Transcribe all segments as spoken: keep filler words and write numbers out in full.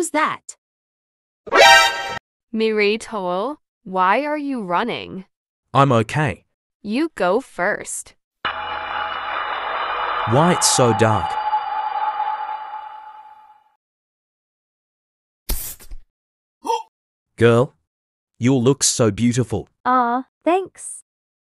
Who's that? Mirai Toel, why are you running? I'm okay. You go first. Why it's so dark? Girl, your look's so beautiful. Aw, thanks.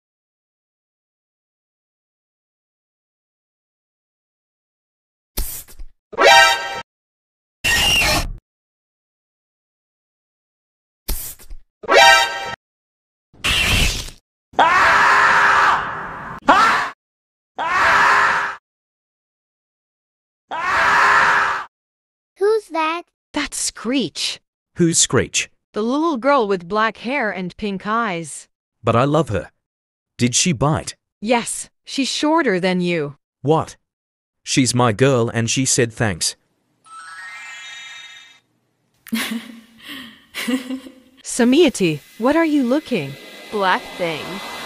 Who's that? That's Screech, Who's Screech? the little girl with black hair and pink eyes. But I love her. Did she bite? Yes, she's shorter than you. What? She's my girl and she said thanks. Samiyati, what are you looking? Black thing.